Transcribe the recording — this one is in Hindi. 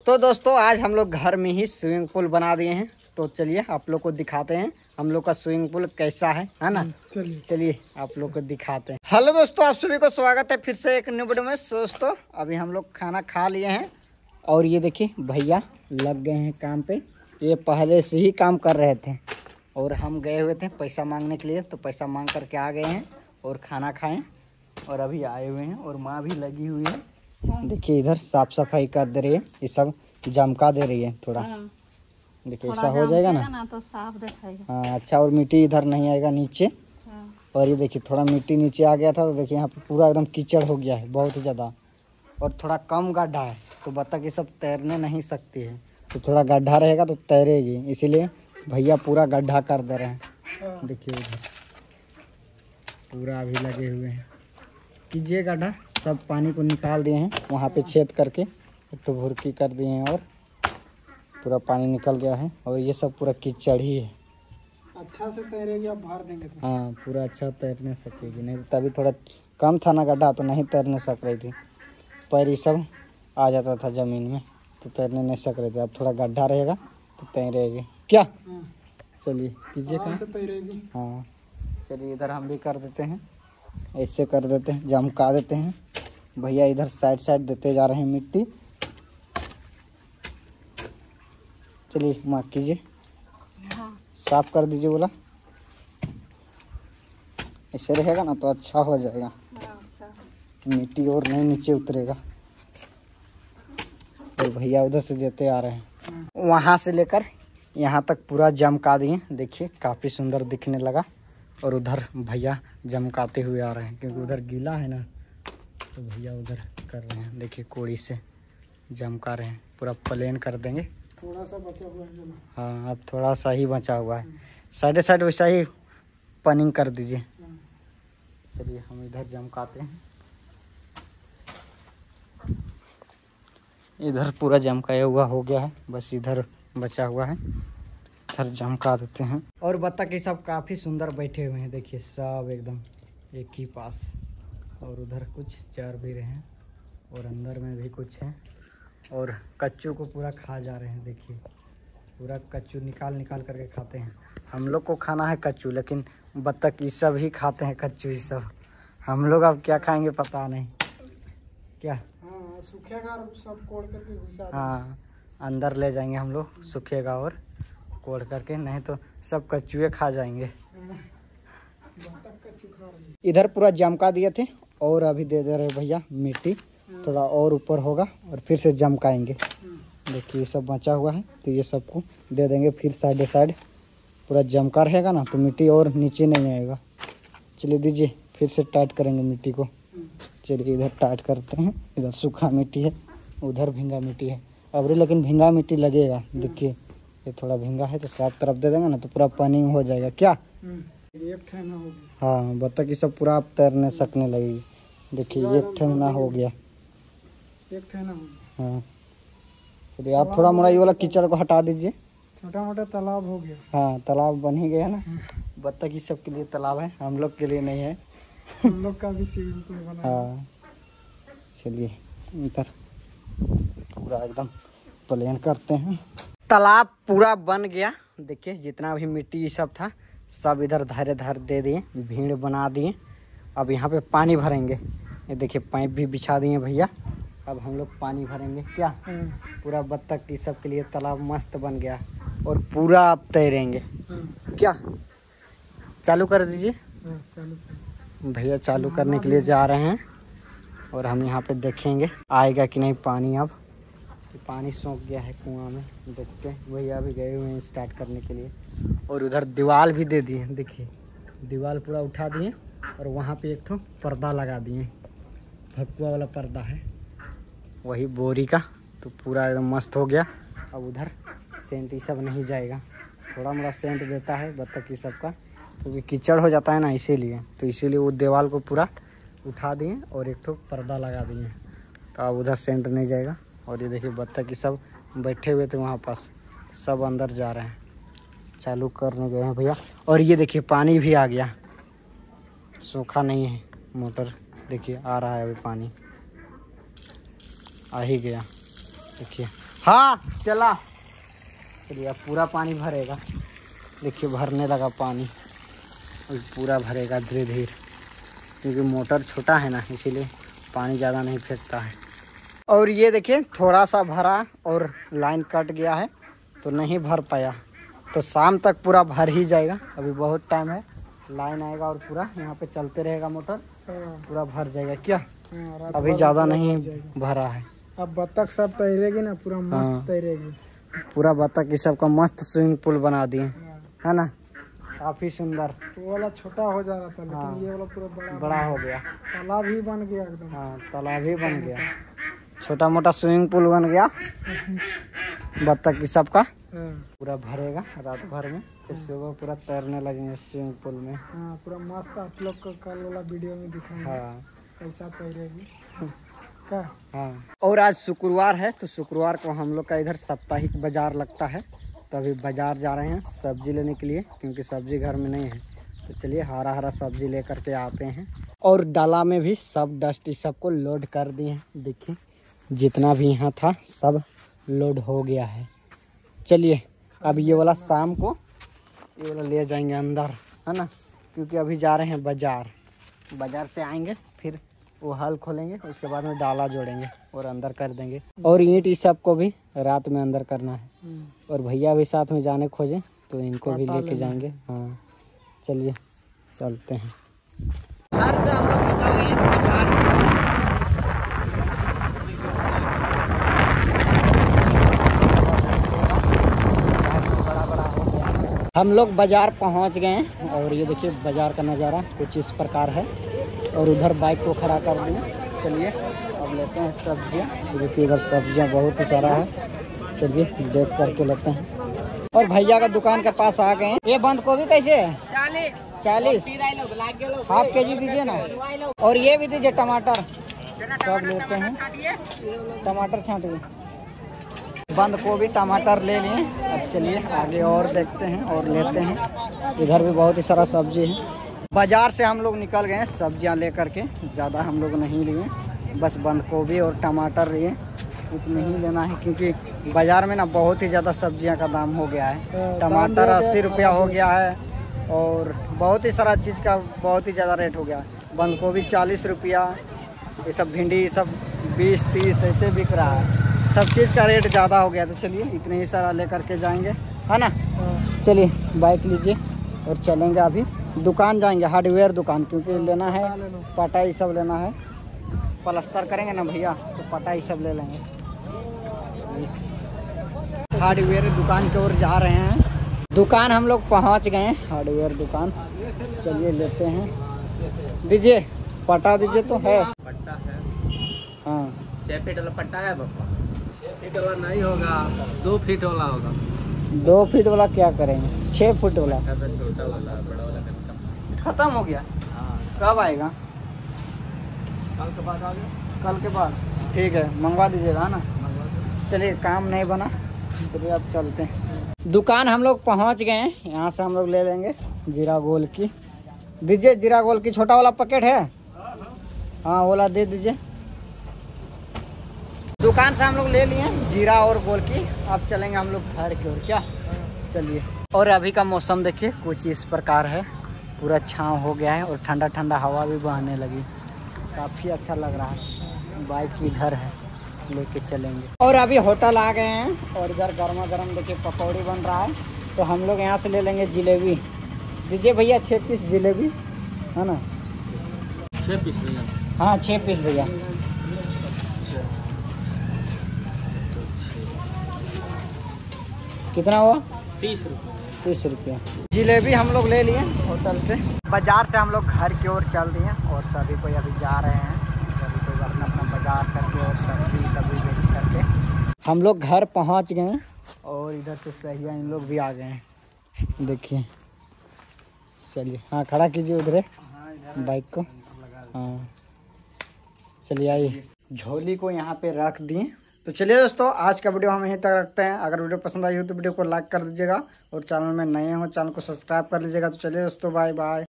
तो दोस्तों आज हम लोग घर में ही स्विमिंग पूल बना दिए हैं। तो चलिए आप लोग को दिखाते हैं हम लोग का स्विमिंग पूल कैसा है ना। चलिए आप लोग को दिखाते हैं। हेलो दोस्तों, आप सभी को स्वागत है फिर से एक न्यू वीडियो में। दोस्तों अभी हम लोग खाना खा लिए हैं और ये देखिए भैया लग गए हैं काम पे। ये पहले से ही काम कर रहे थे और हम गए हुए थे पैसा मांगने के लिए, तो पैसा मांग करके आ गए हैं और खाना खाएं और अभी आए हुए हैं और माँ भी लगी हुई है। देखिए इधर साफ सफाई कर दे रही है, ये सब जमका दे रही है थोड़ा। देखिए ऐसा हो जाएगा ना तो साफ दिखाएगा। हाँ अच्छा, और मिट्टी इधर नहीं आएगा नीचे। और ये देखिए थोड़ा मिट्टी नीचे आ गया था तो देखिए यहाँ पे पूरा एकदम कीचड़ हो गया है बहुत ज़्यादा। और थोड़ा कम गड्ढा है तो बत्तख ये सब तैरने नहीं सकती है, तो थोड़ा गड्ढा रहेगा तो तैरेगी, इसीलिए भैया पूरा गड्ढा कर दे रहे हैं। देखिए उधर पूरा अभी लगे हुए हैं, कीजिए गड्ढा। सब पानी को निकाल दिए हैं वहाँ पे छेद करके, तो भुरकी कर दिए हैं और पूरा पानी निकल गया है। और ये सब पूरा कीचड़ ही है। अच्छा से तैरेगी, आप भर देंगे तो। हाँ पूरा अच्छा तैरने सकेगी, नहीं तो तभी थोड़ा कम था ना गड्ढा तो नहीं तैरने सक रही थी। पैर ये सब आ जाता था ज़मीन में तो तैरने नहीं सक रहे थे। अब थोड़ा गड्ढा रहेगा तो तैरेगी क्या। चलिए कीजिए काम। तैरेगी। हाँ चलिए इधर हम भी कर देते हैं, ऐसे कर देते हैं, जमका देते हैं। भैया इधर साइड साइड देते जा रहे हैं मिट्टी। चलिए माँ कीजिए, साफ कर दीजिए बोला। ऐसे रहेगा ना तो अच्छा हो जाएगा, मिट्टी और नहीं नीचे उतरेगा। और भैया उधर से देते आ रहे हैं, वहाँ से लेकर यहाँ तक पूरा जमका दिए। देखिए काफ़ी सुंदर दिखने लगा। और उधर भैया जमकाते हुए आ रहे हैं क्योंकि उधर गीला है ना, तो भैया उधर कर रहे हैं। देखिए कोड़ी से जमका रहे हैं, पूरा प्लेन कर देंगे। थोड़ा सा बचा हुआ है। हाँ अब थोड़ा सा ही बचा हुआ है, साइड साइड वैसा ही पनिंग कर दीजिए। चलिए हम इधर जमकाते हैं। इधर पूरा जमकाया हुआ हो गया है, बस इधर बचा हुआ है, इधर जमका देते हैं। और बत्तख ये सब काफ़ी सुंदर बैठे हुए हैं, देखिए सब एकदम एक ही पास। और उधर कुछ चर भी रहे हैं और अंदर में भी कुछ है। और कच्चू को पूरा खा जा रहे हैं, देखिए पूरा कच्चू निकाल निकाल करके खाते हैं। हम लोग को खाना है कच्चू, लेकिन बत्तख ये सब ही खाते हैं कच्चू ये सब। हम लोग अब क्या खाएंगे पता नहीं क्या। हाँ सूखेगा और सब कोड़ करके घुसा। हाँ अंदर ले जाएंगे हम लोग, सूखेगा और कोड़ करके, नहीं तो सब कच्चुए खा जाएंगे। इधर पूरा जमका दिए थे और अभी दे दे रहे भैया मिट्टी, थोड़ा और ऊपर होगा और फिर से जमकाएंगे। देखिए ये सब बचा हुआ है तो ये सबको दे देंगे, फिर साइड साइड पूरा जमका रहेगा ना तो मिट्टी और नीचे नहीं आएगा। चलिए दीजिए, फिर से टाइट करेंगे मिट्टी को। चलिए इधर टाइट करते हैं, इधर सूखा मिट्टी है, उधर भींगा मिट्टी है। अब लेकिन भींगा मिट्टी लगेगा, देखिए ये थोड़ा भींगा है तो साफ तरफ दे देंगे ना तो पूरा पानी हो जाएगा क्या। एक ठेना हो गया। हाँ बत्तख की सब पूरा आप तैरने सकने लगेगी। देखिए एक ठेना हो गया, एक ठेना हो गया। हाँ चलिए आप थोड़ा मोड़ा ये वाला कीचड़ को हटा दीजिए। छोटा मोटा तालाब हो गया। हाँ तालाब बन ही गया ना। बत्तख की सब के लिए तालाब है, हम लोग के लिए नहीं है। हम लोग का भी स्विमिंग पूल बना है। हाँ चलिए इधर पूरा एकदम प्लेन करते हैं। तालाब पूरा बन गया, देखिए जितना भी मिट्टी ये सब था सब इधर धरे धर दे दिए, भीड़ बना दिए। अब यहाँ पे पानी भरेंगे, ये देखिए पाइप भी बिछा दिए भैया। अब हम लोग पानी भरेंगे क्या। पूरा बत्तख की सब के लिए तालाब मस्त बन गया और पूरा आप तैरेंगे क्या। चालू कर दीजिए। भैया चालू करने के लिए जा रहे हैं और हम यहाँ पे देखेंगे आएगा कि नहीं पानी। अब पानी सूख गया है कुआं में, देखते हैं। भैया भी गए हुए हैं स्टार्ट करने के लिए। और उधर दीवार भी दे दिए, देखिए दीवार पूरा उठा दिए और वहाँ पे एक तो पर्दा लगा दिए, भकुआ वाला पर्दा है वही बोरी का, तो पूरा एकदम मस्त हो गया। अब उधर सेंट ये सब नहीं जाएगा, थोड़ा मोड़ा सेंट देता है बत्तख ये सब का, क्योंकि कीचड़ हो जाता है ना इसीलिए। तो इसीलिए वो दीवार को पूरा उठा दिए और एक तो पर्दा लगा दिए, तो अब उधर सेंट नहीं जाएगा। और ये देखिए बत्तख सब बैठे हुए थे वहाँ पास, सब अंदर जा रहे हैं, चालू करने गए हैं भैया। और ये देखिए पानी भी आ गया, सूखा नहीं है मोटर, देखिए आ रहा है अभी पानी, आ ही गया। देखिए हाँ चला। चलिए अब पूरा पानी भरेगा। देखिए भरने लगा पानी, और पूरा भरेगा धीरे धीरे, क्योंकि मोटर छोटा है ना, इसीलिए पानी ज़्यादा नहीं फेंकता है। और ये देखिए थोड़ा सा भरा और लाइन कट गया है तो नहीं भर पाया, तो शाम तक पूरा भर ही जाएगा। अभी बहुत टाइम है, लाइन आएगा और पूरा यहाँ पे चलते रहेगा मोटर, पूरा भर जाएगा। क्या अभी ज़्यादा नहीं भरा है। अब बत्तख सब तैरेगी ना, पूरा मस्त तैरेगी। पूरा बत्तख इस सब का मस्त स्विमिंग पूल बना दिए, है ना, काफी सुंदर। वो वाला छोटा हो जा रहा था, लेकिन ये वाला पूरा बड़ा हो गया। तालाब ही बन गया एकदम। हाँ तालाब ही बन गया, छोटा मोटा स्विमिंग पूल बन गया बत्तख की सबका। पूरा भरेगा रात भर में, फिर सुबह पूरा तैरने लगेंगे स्विमिंग पूल में। हाँ पूरा मस्त। आप लोग को कल वाला वीडियो में दिखाएंगे। हाँ कैसा तैरेगी क्या। हाँ। और आज शुक्रवार है, तो शुक्रवार को हम लोग का इधर साप्ताहिक बाजार लगता है, तो अभी बाजार जा रहे हैं सब्जी लेने के लिए, क्योंकि सब्जी घर में नहीं है। तो चलिए हरा हरा सब्जी लेकर के आते हैं। और डाला में भी सब डस्ट इस सबको लोड कर दिए हैं। देखिए जितना भी यहाँ था सब लोड हो गया है। चलिए अब ये वाला शाम को ये वाला ले जाएंगे अंदर, है ना, क्योंकि अभी जा रहे हैं बाजार। बाजार से आएंगे फिर वो हल खोलेंगे, उसके बाद में डाला जोड़ेंगे और अंदर कर देंगे। और ईंट इस सब को भी रात में अंदर करना है। और भैया भी साथ में जाने खोजे तो इनको भी लेके जाएंगे। हाँ चलिए चलते हैं। घर से हम लोग निकल गए। हम लोग बाजार पहुंच गए हैं, और ये देखिए बाजार का नज़ारा कुछ इस प्रकार है। और उधर बाइक को खड़ा कर दिए। चलिए अब लेते हैं सब्जियां। देखिए इधर सब्जियां बहुत ही सारा है, चलिए देख करके लेते हैं। और भैया का दुकान के पास आ गए हैं। ये बंद गोभी कैसे है? 40 हाफ के जी दीजिए ना। और ये भी दीजिए टमाटर, सब लेते हैं। टमाटर छांटिए। बंद गोभी टमाटर ले लिए। अब चलिए आगे और देखते हैं और लेते हैं। इधर भी बहुत ही सारा सब्जी है। बाजार से हम लोग निकल गए सब्जियां लेकर के, ज़्यादा हम लोग नहीं लिए, बस बंद गोभी और टमाटर लिए। उतने ही लेना है, क्योंकि बाजार में ना बहुत ही ज़्यादा सब्जियां का दाम हो गया है। टमाटर 80 रुपया हो गया है, और बहुत ही सारा चीज़ का बहुत ही ज़्यादा रेट हो गया। बंद गोभी 40 रुपया, ये सब भिंडी सब 20-30 ऐसे बिक रहा है। सब चीज़ का रेट ज़्यादा हो गया। तो चलिए इतने ही सारा लेकर के जाएंगे, है ना। चलिए बाइक लीजिए और चलेंगे। अभी दुकान जाएंगे, हार्डवेयर दुकान, क्योंकि लेना है पटा ही सब लेना है। प्लास्टर करेंगे ना भैया, तो पटा ही सब ले लेंगे। हार्डवेयर दुकान की ओर जा रहे हैं। दुकान हम लोग पहुंच गए, हार्डवेयर दुकान। चलिए लेते हैं। दीजिए पटा दीजिए। तो है पट्टा है। हाँ 6 फीट वाला पट्टा है पापा। 6 फीट वाला नहीं होगा, 2 फीट वाला होगा। 2 फीट वाला क्या करेंगे? 6 फीट वाला छोटा वाला, बड़ा वाला खत्म हो गया। हाँ कब आएगा? कल के बाद आ गया। कल के बाद ठीक है, मंगवा दीजिएगा, है ना। चलिए काम नहीं बना, चलिए अब चलते हैं। दुकान हम लोग पहुंच गए हैं। यहाँ से हम लोग ले लेंगे जीरा गोल की। दीजिए जीरा गोल की छोटा वाला पैकेट है। हाँ वाला दे दीजिए। दुकान से हम लोग ले लिए जीरा और गोल की। अब चलेंगे हम लोग घर की ओर। क्या चलिए। और अभी का मौसम देखिए कुछ इस प्रकार है, पूरा छाँव हो गया है और ठंडा ठंडा हवा भी बहने लगी। काफ़ी अच्छा लग रहा है। बाइक इधर है, लेके चलेंगे। और अभी होटल आ गए हैं, और इधर गर्मा गर्म देखिए पकौड़ी बन रहा है। तो हम लोग यहाँ से ले लेंगे जलेबी। दीजिए भैया 6 पीस जलेबी, है ना। 6 पीस भैया। हाँ 6 पीस भैया। कितना हुआ? 30 रुपये। 30 रुपया। जलेबी हम लोग ले लिए होटल से। बाजार से हम लोग घर की ओर चल दिए, और सभी कोई अभी जा रहे हैं। सभी कोई अपना अपना बाजार करके और सब्जी सब्जी बेच करके हम लोग घर पहुंच गए हैं। और इधर से सहिया इन लोग भी आ गए हैं, देखिए। चलिए हाँ खड़ा कीजिए उधर बाइक को। हाँ चलिए आइए। झोली को यहाँ पे रख दिए। तो चलिए दोस्तों आज का वीडियो हम यहीं तक रखते हैं। अगर वीडियो पसंद आई हो तो वीडियो को लाइक कर दीजिएगा, और चैनल में नए हो चैनल को सब्सक्राइब कर लीजिएगा। तो चलिए दोस्तों बाय बाय।